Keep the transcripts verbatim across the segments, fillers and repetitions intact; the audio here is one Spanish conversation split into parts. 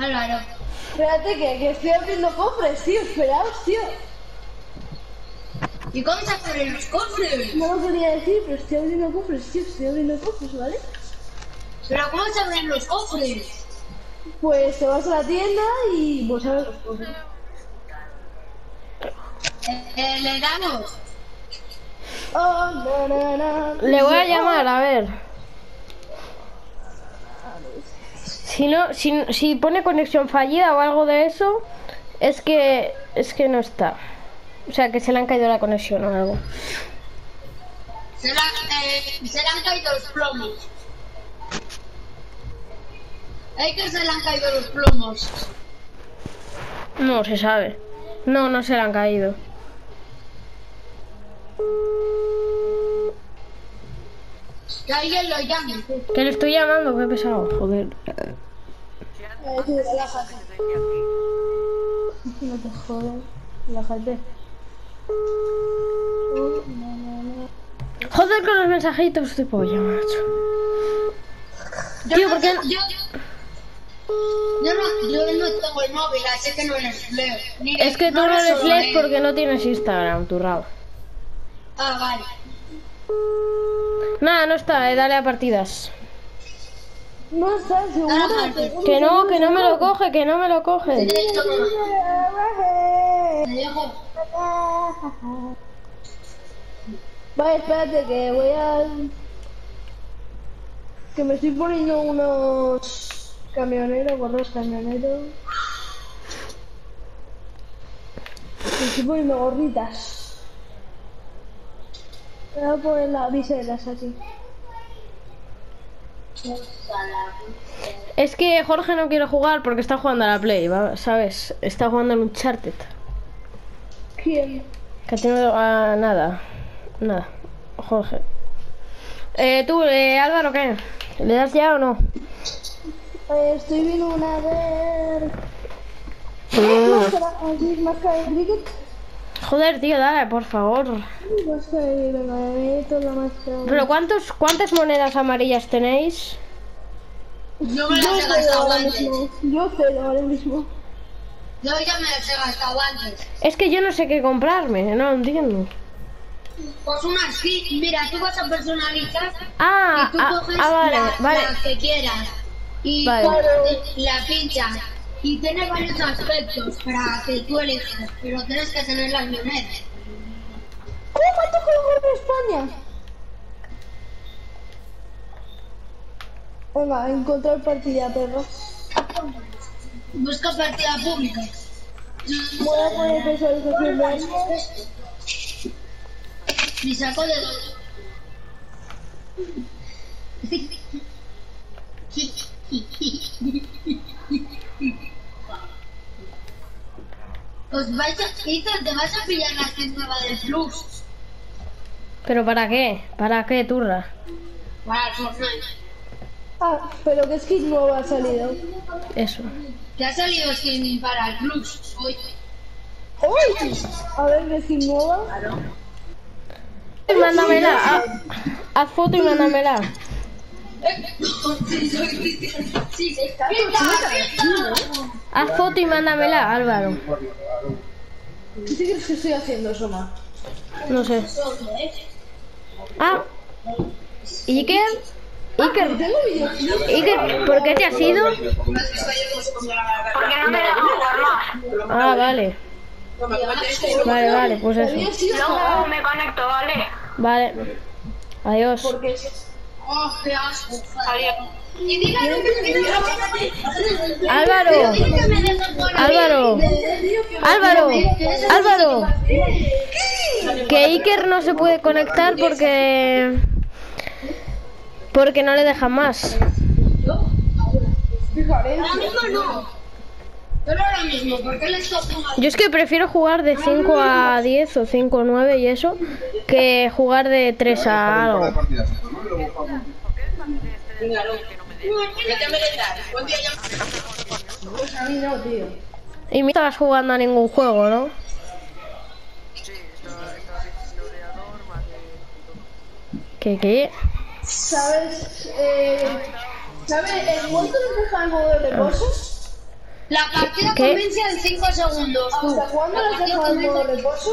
Álvaro. Espérate que, que estoy abriendo cofres, tío. Esperaos, tío. ¿Y cómo se abren los cofres? No lo quería decir, pero estoy abriendo cofres, tío. Estoy abriendo cofres, ¿vale? ¿Pero cómo se abren los cofres? Pues te vas a la tienda y pues abres los cofres. Eh, eh, ¿Le damos? Oh, no, no, no. Le voy a llamar, a ver. Si no, si, si pone conexión fallida o algo de eso, es que es que no está. O sea, que se le han caído la conexión o algo. Se le, eh, se le han caído los plomos. Hay que se le han caído los plomos. No se sabe. No, no se le han caído. Que alguien lo llame. Que le estoy llamando, qué pesado, joder. Eh, sí, relájate. No te jodas. Relájate. Oh, no, no, no. Joder con los mensajitos de polla, macho. Yo Tío, no, ¿por qué no? Yo, yo, no, yo no tengo el móvil, así que no les leo. Ni Es que tú no les les lees leo. porque no tienes Instagram, tu rabo. Ah, vale. Nada, no está, eh, dale a partidas. No estás seguro. Ah, Que no, que no me lo coge, que no me lo coge. Te dejo. Vale, espérate que voy a... Que me estoy poniendo unos camioneros, gorros camioneros. Me estoy poniendo gorritas. Voy a poner las viseras aquí. Es que Jorge no quiere jugar porque está jugando a la Play, ¿va? ¿Sabes? Está jugando en Uncharted. ¿Quién? Que tiene ah, nada. Nada. Jorge. Eh, tú, eh, Álvaro, ¿qué? ¿Le das ya o no? Eh, estoy viendo una ver... Máscara, aquí, máscara de cricket. Joder, tío, dale, por favor. Máscara de... Venga, me meto la máscara. Pero ¿cuántos, ¿cuántas monedas amarillas tenéis? Yo me Yo las he cero gastado ahora antes. mismo. Yo cero ahora mismo. Yo ya me las he gastado antes. Es que yo no sé qué comprarme, no lo entiendo. Pues una skin, mira, tú vas a personalizar Ah, y tú ah, coges ah, vale, la, vale. la que quieras y Vale. coges la pinchas y tiene varios aspectos para que tú elijas, pero tienes que tener las monedas. ¿Cómo cuánto juego en España? Venga, encontrar partida, perro. Busca partida pública. Voy a poner personalización de armas. Y saco de dos. Pues vais a, Ethan, te vas a pillar la skin nueva del Plus. ¿Pero para qué? ¿Para qué, turra? Para el Fortnite. Ah, pero qué skin nueva ha salido. Eso. Que ha salido skin para el Plus hoy. ¡Uy! A ver, qué skin nueva. Y mándamela. Ah, haz foto y mándamela. Sí, está bien. Haz foto y mándamela, Álvaro. ¿Qué te crees que estoy haciendo, Soma? No sé. Ah. Iker. Iker. Tengo videos. Iker, ¿por qué te has ido? Porque no me dejan jugar más. Ah, vale. Vale, vale, pues eso. Luego me conecto, ¿vale? Vale. Adiós. Porque Oh, qué asco. Adiós. Y díganme que Álvaro. Álvaro. Álvaro. Álvaro. Que Iker no se puede conectar porque... Porque no le dejan más. ahora mismo no. Pero ahora mismo, ¿por qué les toca? Yo es que prefiero jugar de cinco a diez o cinco a nueve y eso, que jugar de tres a algo. pues a mí no, tío. Y no estabas jugando a ningún juego, ¿no? ¿Qué qué? ¿Sabes? Eh, ¿Sabes? ¿En cuánto nos deja el modo de reposo? La partida ¿Qué? comienza en cinco segundos. tú. ¿Hasta cuándo La has partida dejado el modo comienza- reposo?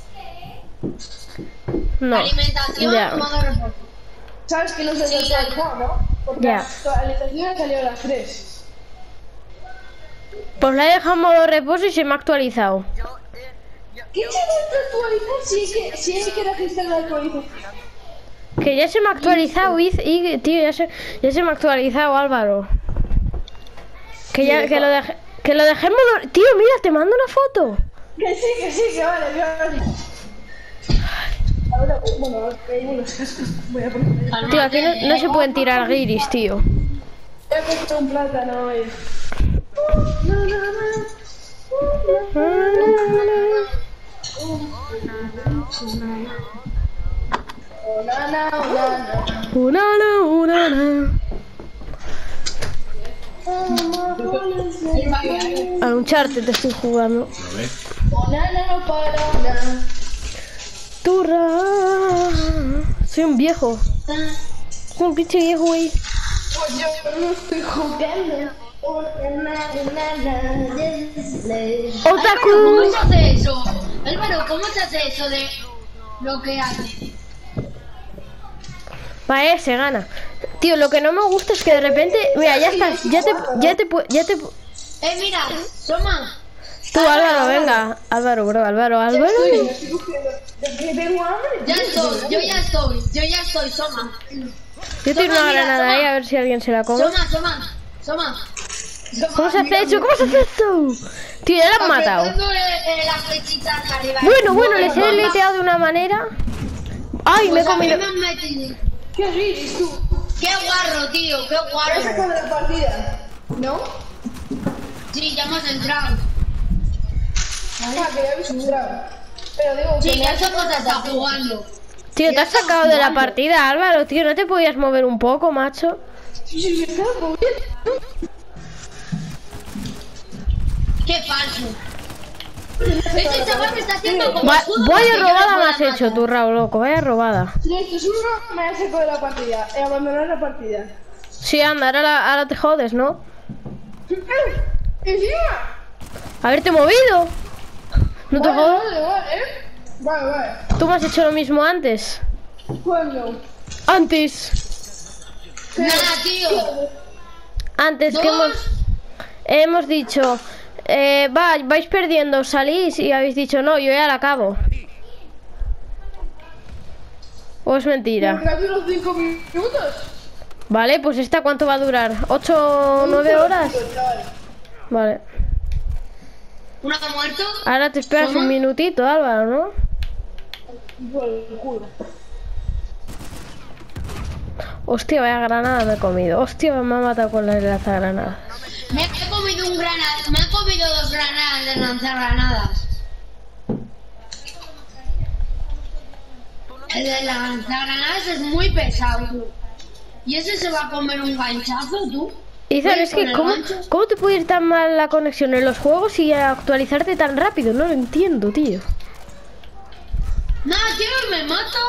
No. Alimentación, Ya. modo reposo. Sabes que no se ha Sí, actualizado, ¿no? Porque Ya. la actualización ha salido a las tres. Pues la he dejado en modo reposo y se me ha actualizado. ¿Qué se debe actualizar si hay que, si hay que registrar la actualización? Que ya se me ha actualizado, y, y tío, ya se, ya se me ha actualizado, Álvaro. Que ya, que lo dejé, que lo dejé en modo... Tío, mira, te mando una foto. Que sí, que sí, que vale, que vale. Ahora, bueno, tengo unos cascos. Voy a poner. Tío, aquí no, no se pueden tirar guiris, tío. Voy a comprar un plátano hoy. No, no, no. Oh, na, na, oh, na, na. Una, una, una, una. Al Uncharted te estoy jugando. ¿Lo ves? Oh, na, na, para, na. Turra. Soy un viejo. Soy un pinche viejo, güey. Pues yo no estoy jugando. Oh, na, na, na, na. ¡Otaku! ¿Cómo se hace eso? Álvaro, ¿cómo se hace eso de lo que hace? Vale, se gana. Tío, lo que no me gusta es que de repente... Mira, ya estás. Ya te... Ya te... pu- Ya te... pu- Eh, mira, Soma. Tú, Álvaro, venga. Álvaro, bro, Álvaro, Álvaro. Estoy cogiendo. ¿De qué tengo hambre? Ya estoy, yo ya estoy, yo ya estoy, Soma. Yo tengo una Toma, mira, granada toma. ahí, a ver si alguien se la come. Soma, Soma, Soma. ¿Cómo se hace eso? ¿Cómo se hace esto? Tío, ya la han matado. Apretando, eh, eh, las flechitas arriba. Bueno, bueno, les he Toma. deleteado de una manera. Ay, me he Pues a mí comido... me han metido. ¿Qué riris tú? Qué guarro, tío, qué ¿Te has guarro. sacado de la partida? ¿No? Sí, ya hemos entrado. Ah, que ya habéis entrado. Pero digo que Sí, me ya has somos sacado de hasta la partida. jugando. Tío, te has sacado de la partida, Álvaro, tío. ¿No te podías mover un poco, macho? Sí, sí, sí, estaba moviendo. Qué falso. Este chaval me está haciendo como Va- escudo vaya para que yo robada le me pueda has hecho matar. tú, Raúl, loco. Vaya robada. Si esto es uno, me has sacado de la partida. He abandonado la partida. Sí, anda, ahora, la- ahora te jodes, ¿no? ¡Encima! Haberte movido. No te Vale, jodas. vale, vale, ¿eh? Vale, vale. Tú me has hecho lo mismo antes. ¿Cuándo? Antes. Nada, tío. Antes que hemos... Dos. Hemos dicho... Eh, va, vais perdiendo, salís y habéis dicho no, yo ya la acabo. ¿O es mentira? ¿Me unos cinco minutos? Vale, pues esta cuánto va a durar, ¿ocho o nueve horas? Vale. ¿Uno ha muerto? Ahora te esperas ¿Cómo? un minutito, Álvaro, ¿no? Por el culo. Hostia, vaya granada me he comido. Hostia, me ha matado con las lanzagranadas. Me he comido un granada, me he comido dos granadas de lanzar granadas. El de lanzar granadas es muy pesado, tú. ¿Y ese se va a comer un ganchazo, tú? Izan, Voy es con que el ¿cómo, gancho. ¿cómo te puede ir tan mal la conexión en los juegos y actualizarte tan rápido? No lo entiendo, tío. Nada, tío, me mato.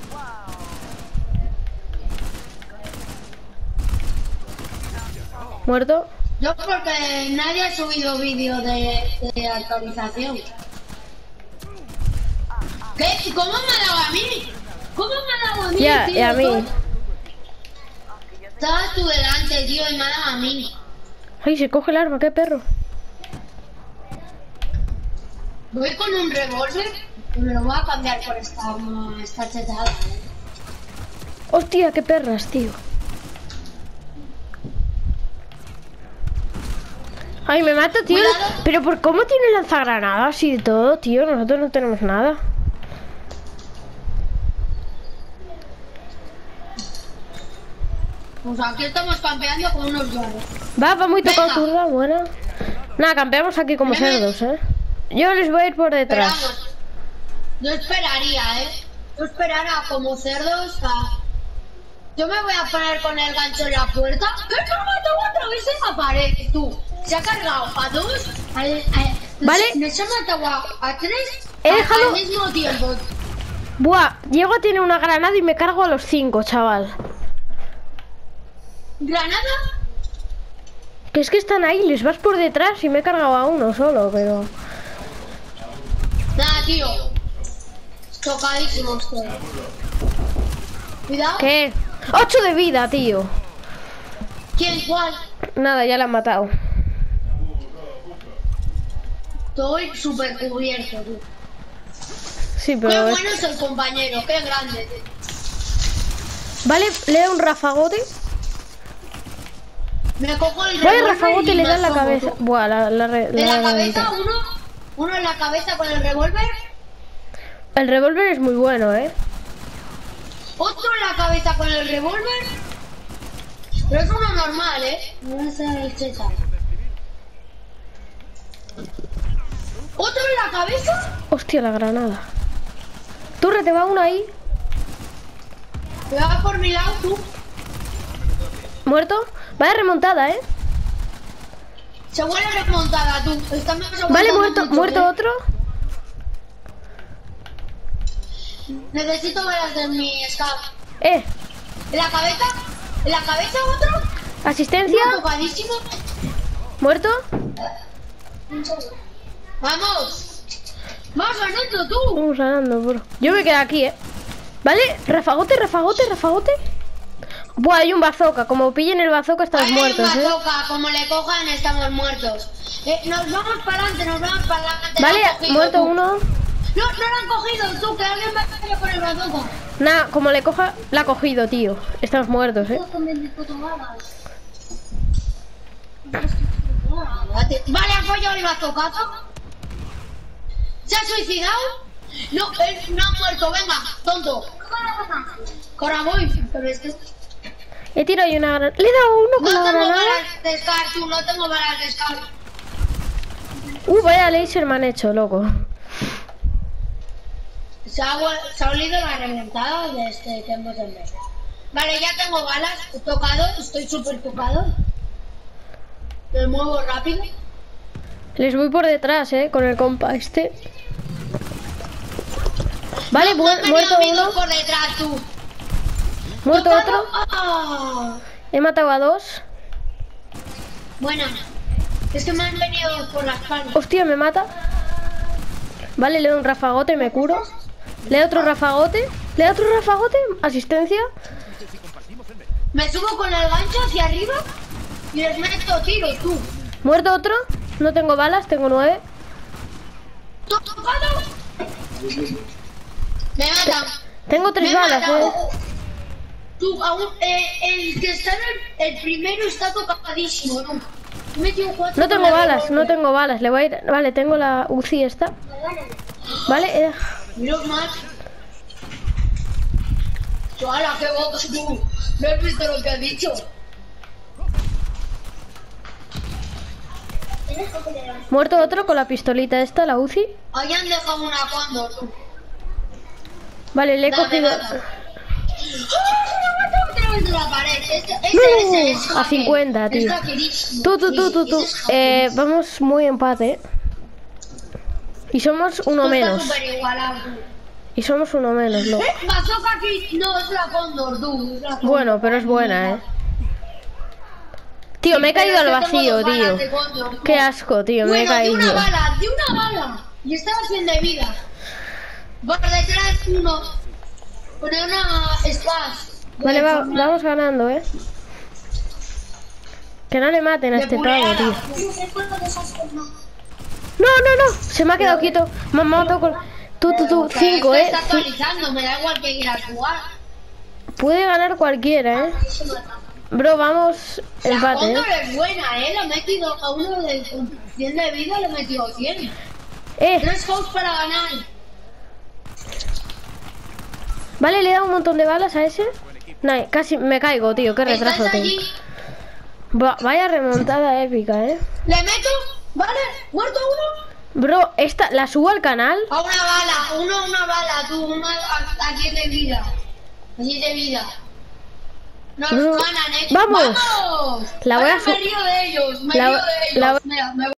¿Muerto? Yo porque nadie ha subido vídeo de, de actualización. ¿Qué? ¿Cómo me ha dado a mí? ¿Cómo me ha dado a mí, Ya, tío? y a mí. Estabas tú delante, tío, y me ha dado a mí. Ay, se coge el arma, qué perro. Voy con un revólver y me lo voy a cambiar por esta, esta chetada. ¿eh? Hostia, qué perras, tío. Ay, me mata, tío. Cuidado. Pero ¿por cómo tiene lanzagranadas y de todo, tío? Nosotros no tenemos nada. Pues aquí estamos campeando con unos llaves. Va, va muy tocado Venga. turda, buena. Nada, campeamos aquí como Venga. cerdos, ¿eh? Yo les voy a ir por detrás. Esperamos. Yo esperaría, ¿eh? Yo esperara como cerdos a... Yo me voy a poner con el gancho en la puerta. ¿Qué se ha matado otra vez en la pared, tú? Se ha cargado a dos, al, a- Vale. nos ha matado a, a tres He a- dejado- al mismo tiempo. Buah, llego a tener una granada y me cargo a los cinco, chaval. ¿Granada? Que es que están ahí, les vas por detrás y me he cargado a uno solo, pero... Nada, tío. Tocadísimo estoy. Cuidado. ¿Qué? ¡Ocho de vida, tío! ¿Quién? ¿Cuál? Nada, ya la han matado. Estoy súper cubierto, tío. Sí, Qué pero... es- bueno es el compañero, qué grande, tío. Vale, le da un rafagote. Me cojo el Vale, revólver rafagote y le me da en la asomo, cabeza. tú. Buah, la, la, re- En la la he cabeza, reventado. uno, uno en la cabeza con el revólver, El revólver es muy bueno, ¿eh? otro en la cabeza con el revólver, pero es uno normal, ¿eh? No es el César. Otro en la cabeza, Hostia, la granada. Turre, te va uno ahí. que va por mi lado, tú. ¿Muerto? Vaya remontada, ¿eh? Se vuelve remontada, tú. Estamos Vale, aguantando muerto, mucho, muerto ¿eh? otro. Necesito velas de mi scout. Eh, En la cabeza, en la cabeza otro. asistencia. Uno tocadísimo. ¿Muerto? Vamos. Vamos ganando, tú. Vamos ganando, bro. Yo me quedo aquí, ¿eh? Vale, rafagote, rafagote, rafagote. Buah, hay un bazooka. Como pillen el bazooka estamos Ahí muertos, hay ¿eh? una toca, como le cojan estamos muertos. Eh, nos vamos para adelante, nos vamos para adelante. Vale, Lo han cogido, muerto tú. uno. No, no lo han cogido, tú, que alguien va a caer con el bazooka. Nah, como le coja, la ha cogido, tío. Estamos muertos, ¿eh? Vale, ha fallado el bazookazo. ¿Se ha suicidado? No, él no ha muerto, venga, tonto. Corra, voy, pero es que... He tirado ahí una granada. Le he dado uno con No la tengo granada. balas de Scar, tú, no tengo balas de Scar. Uh, vaya laser me han hecho, loco. Se ha, vuel- se ha olido la remontada de este tiempo de mes. Vale, ya tengo balas, he tocado, estoy súper tocado. Me muevo rápido. Les voy por detrás, ¿eh? Con el compa este. Vale, No, mu- no me muerto he movido uno. por detrás, tú. Muerto Tocado. otro. Ah. He matado a dos. Buena. Es que me han venido por la espalda. Hostia, me mata. Vale, le doy un rafagote, me curo. Le doy otro rafagote. Le doy otro rafagote. Asistencia. Me subo con el gancho hacia arriba y les meto tiros, tú. Muerto otro. No tengo balas, tengo nueve. ¿To- ¿Tocado? Me matan. Tengo tres Me balas, matan. eh. Tú, aún, eh, el que está en el, el primero está tocadísimo, ¿no? He metido cuatro No tengo con el balas, no revólver. tengo balas. Le voy a ir. Vale, tengo la U C I esta. Vale, eh. Menos mal. ¡Hala, qué boca, tú! ¿No has visto lo que ha dicho? Muerto otro con la pistolita esta, la U C I. Ahí han dejado una Condor, tú. Vale, le he Dame, cogido. dame. ¡Ah, se me ha matado otra vez de la pared! Este, ese, No, ese es a hacker. cincuenta, Es tío. hackerísimo. Tú, tú, tú, Sí, tú, tú. ese es Eh, hackerísimo. vamos muy empate, ¿eh? Y somos uno Tú menos. estás súper igualado, tú. Y somos uno menos, loco. ¿Eh? Bazooka aquí. No, es la Condor, tú. Es la Condor. Bueno, pero es buena, ¿eh? Tío, me he Pero caído es al que tengo vacío, dos balas tío. de Condor, tú. Qué asco, tío, me he Bueno, de caído. una bala, de una bala. Y estaba sin de vida. Por detrás uno. Con una splash. Vale, va- vamos ganando, ¿eh? Que no le maten a De este puleada. pavo, tío. No, no, no. Se me ha quedado quieto. Me ha matado con... Tú, tú, tú. Pero Cinco, esto ¿eh? está Ci- actualizando, me da igual que ir a jugar. Puede ganar cualquiera, ¿eh? Bro, vamos La empate, ¿eh? Condor es buena, ¿eh? Le he metido a uno de con cien de vida, le he metido cien. Eh, Tres scouts para ganar. vale, le he dado un montón de balas a ese. Nah, casi me caigo, tío. Qué retraso ¿Estás tengo. allí? Va- vaya remontada épica, ¿eh? ¿Le meto? ¿Vale? ¿Muerto uno? Bro, esta, ¿la subo al canal? A una bala, uno una bala, tú, uno a, a diez de vida. A diez de vida. Nos No. ganan, ¿eh? ¡Vamos! ¡Vamos! La voy a Ahora su- me río de ellos, me La- río de ellos. la- Mira, me